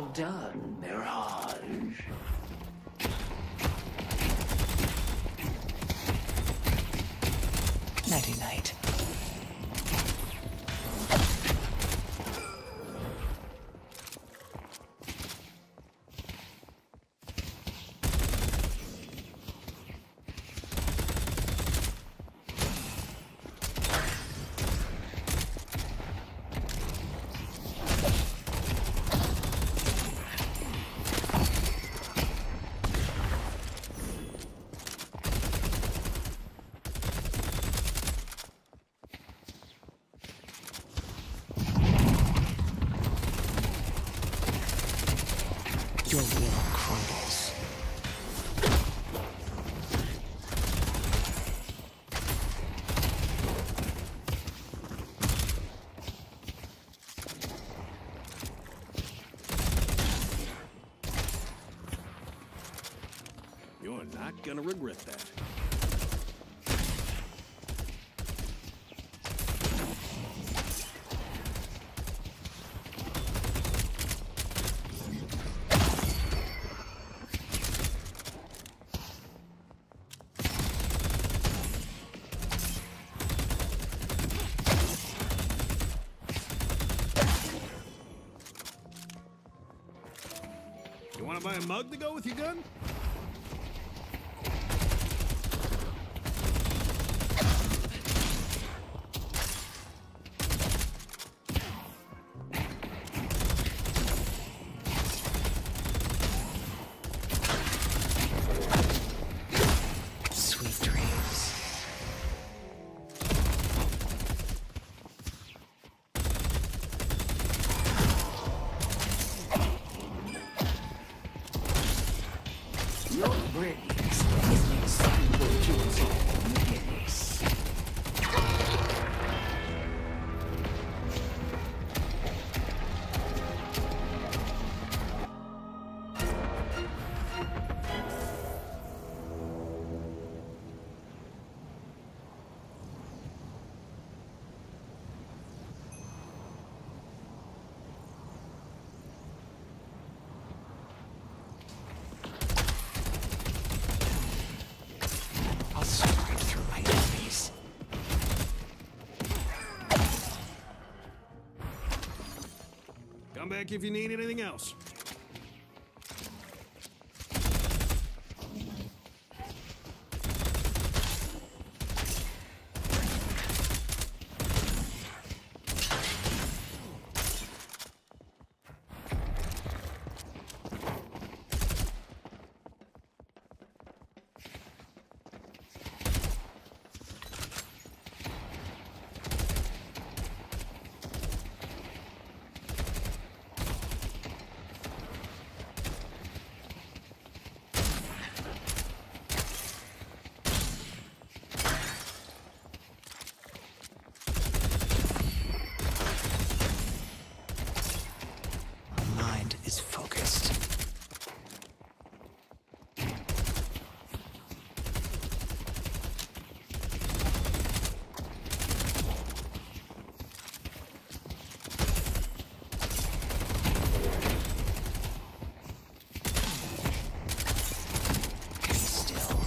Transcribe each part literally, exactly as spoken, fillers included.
done, Mirage. Nighty-night. Your will crumbles. You're not gonna regret that. You wanna buy a mug to go with your gun? Sweet dreams. Your brilliance is an example to us all, Menace. I'll strike through my enemies. Come back if you need anything else. My mind is focused. Be still.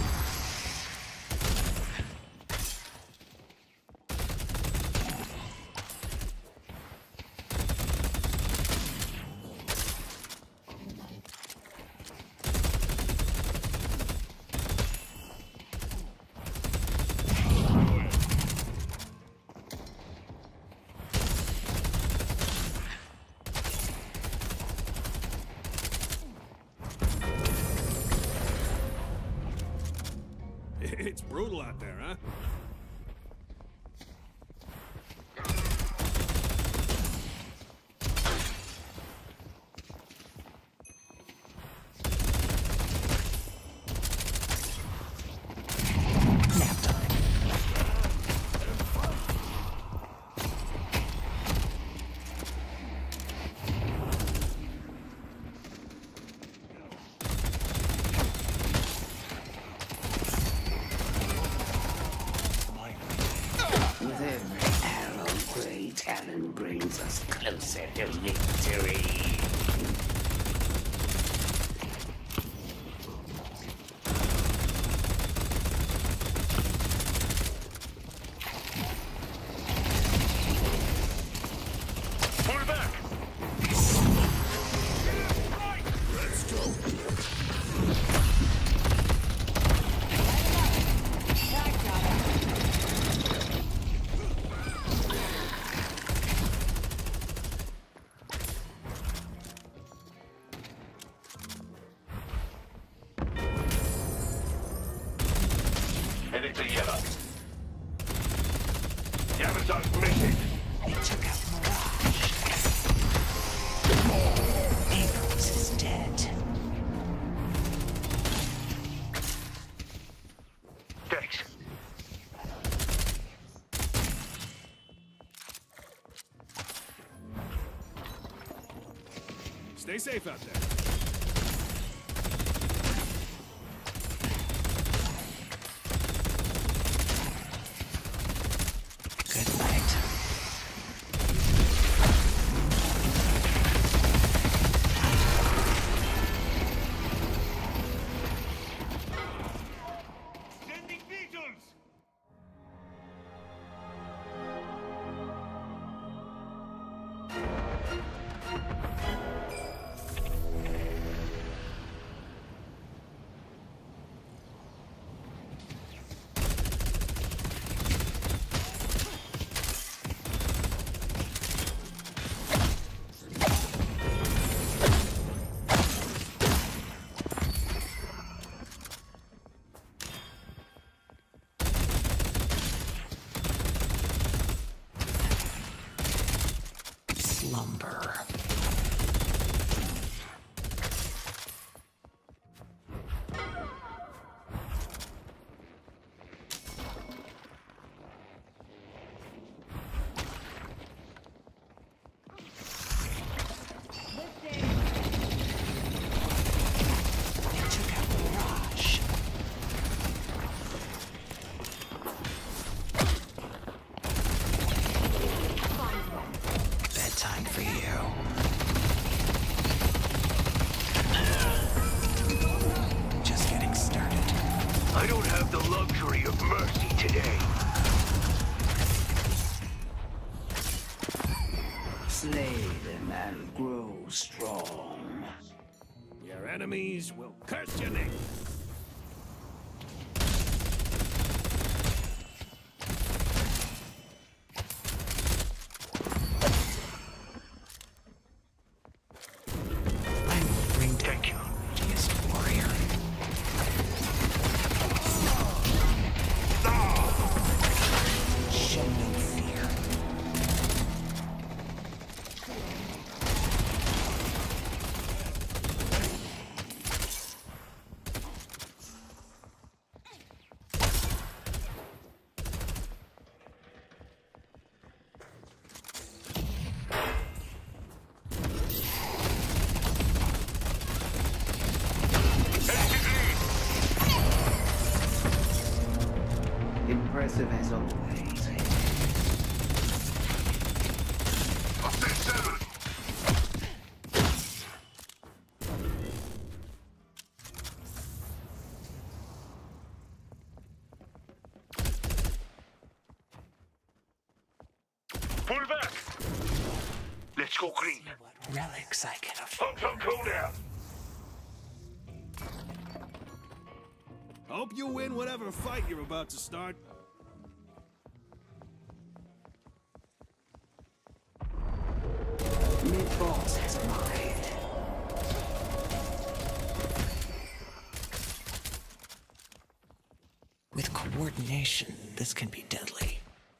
It's brutal out there, huh? Nap time. With every arrow, Grey Talon brings us closer to victory. headed to yellow. Yamato's missing. They took out Mirage. Abrams is dead. Thanks. Stay safe out there. Good night. Sending beetles! Slumber. They took out Mirage. Bedtime for you. Just getting started. I don't have the luxury of mercy today. Slay them and grow strong. Your enemies will curse your name. I will bring down Thank you. the mightiest warrior. Show no fear. Impressive as always. Up to seven. Pull back. Let's go green. What relics I can afford. Pump some cool down. Hope you win whatever fight you're about to start. Mid-boss has arrived. With coordination, this can be deadly.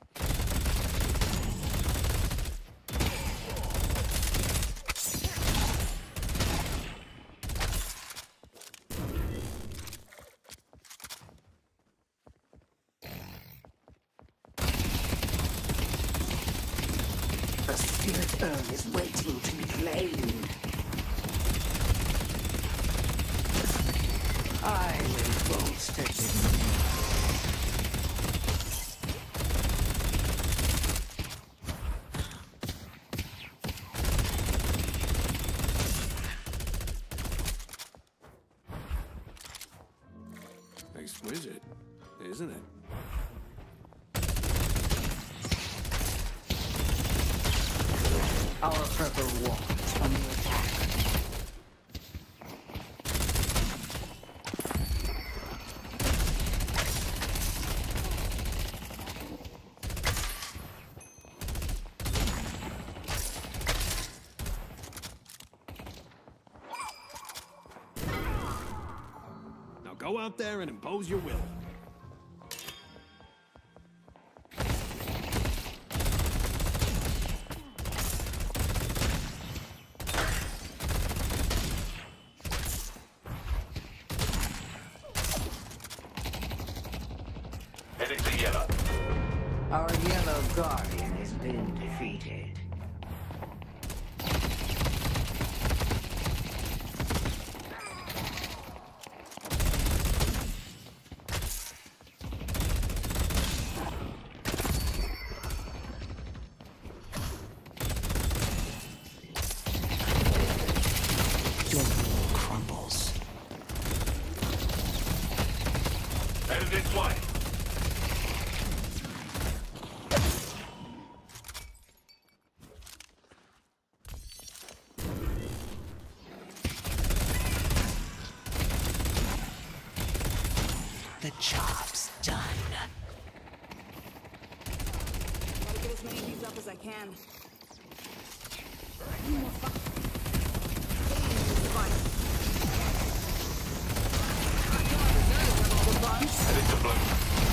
The spirit urn is waiting to be claimed. I will boast at it. Exquisite, isn't it? Our purple wall is under attack. Now go out there and impose your will. Get up. Our yellow guardian has been defeated. Your world crumbles. Headed this way. The job's done. Gotta get as many of these up as I can. Headed to blue.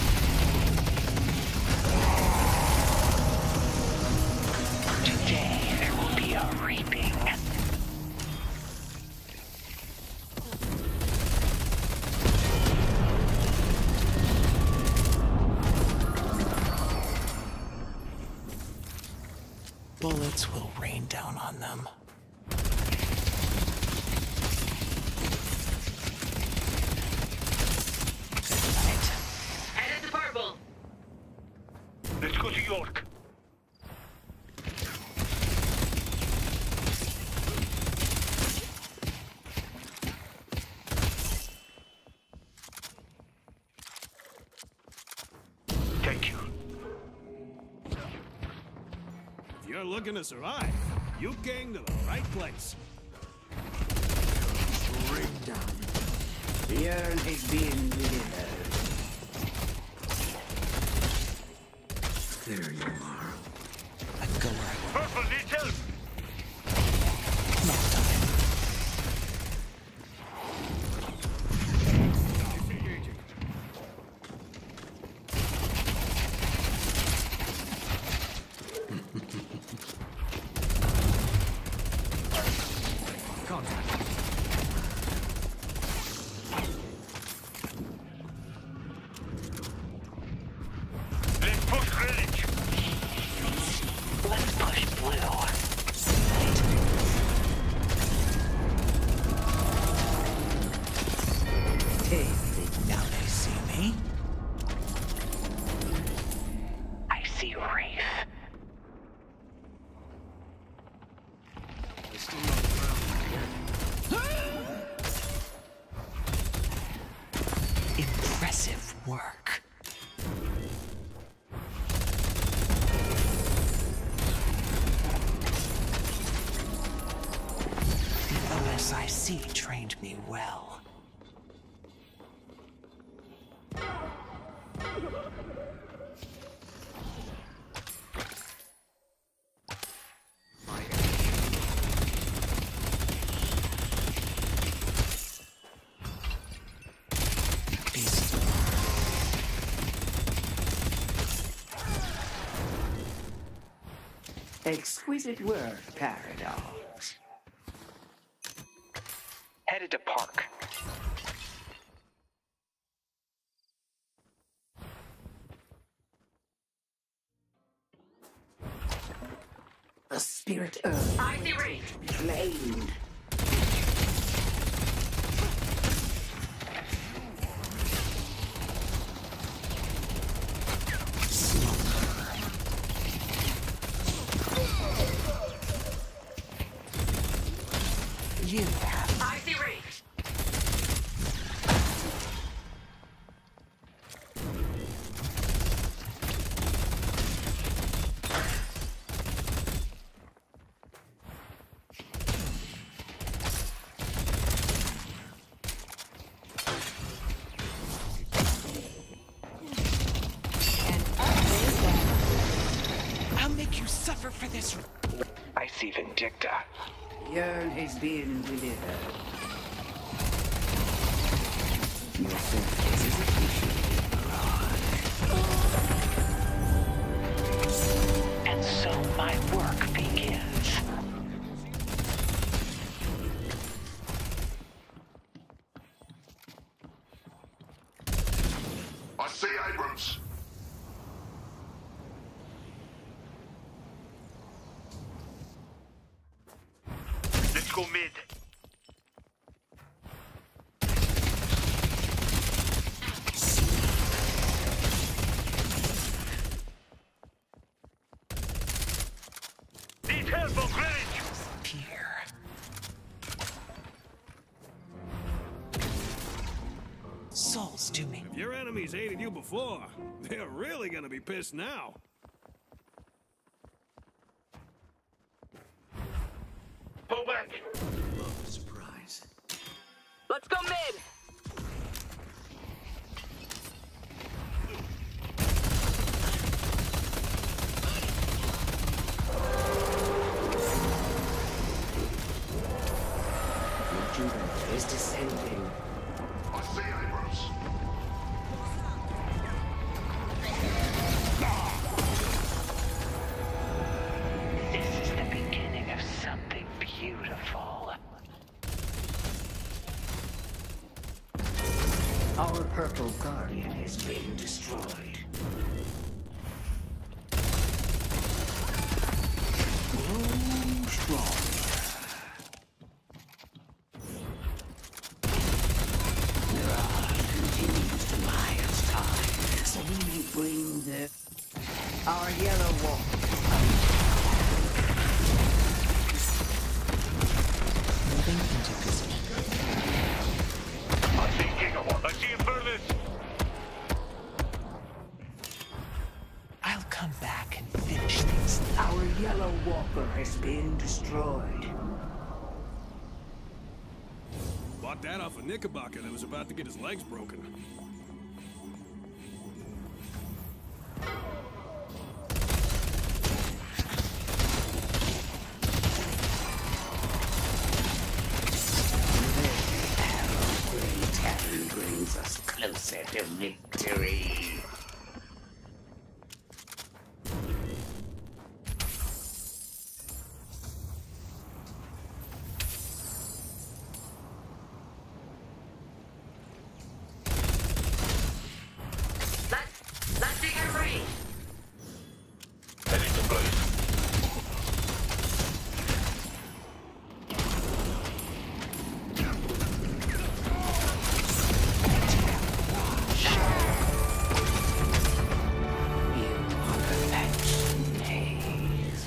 Today there will be a reaping. Bullets will rain down on them. Good night. Headed to purple. Let's go to York. Thank you. If you're looking to survive, you came to the right place. Bring down. The urn is being delivered. There you are. I go where I want. Purple needs help. Not time. Contact. Let's push Greenwich. Let's push blue. Tasty. Now they see me. I see Wraith. I still know the ground. Impressive work. The O S I C trained me well. Beast. Exquisite work, Paradox. Headed to park. The spirit earth I see Wraith. flamed. You have I see Wraith. I'll make you suffer for this. I see Vindicta. The urn is being delivered. Your service is appreciated, Mirage. And so my work begins. I see Abrams. this to me. If your enemies hated you before, they're really gonna be pissed now. Pull back! Love a surprise. Let's go mid. Rejuvenate is descending. I see Abrams. This is the beginning of something beautiful. Our purple guardian has been destroyed. Grow strong. Continues to buy us time, so we may bring the our yellow wolf. Moving into position. I see Gigawatt. I see him furthest. I'll come back and finish things. Our yellow walker has been destroyed. Bought that off a Knickerbocker that was about to get his legs broken. Great Heaven brings us closer to victory. Let's let's take our break. Heading to place. You are perfection, Haze.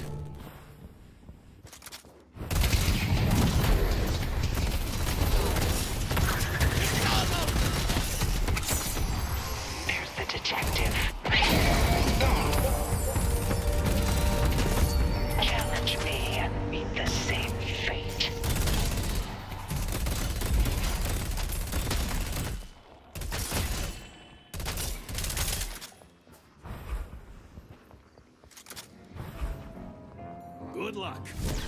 There's the detective. Challenge me and meet the same fate. Good luck.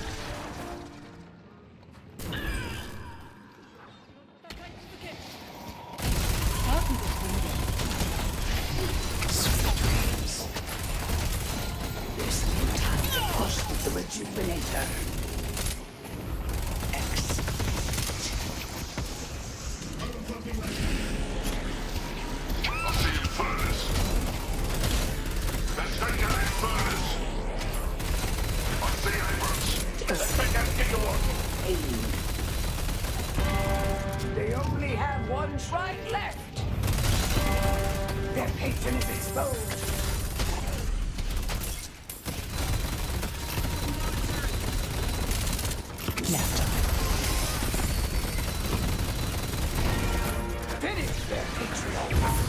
There's no time to push with the rejuvenator. I see him furthest. Let's take out his furthest. I see Abrams. Let's take out Gigawatt. Aim. They only have one shrine left. Their patron is exposed. Finish their patriarch.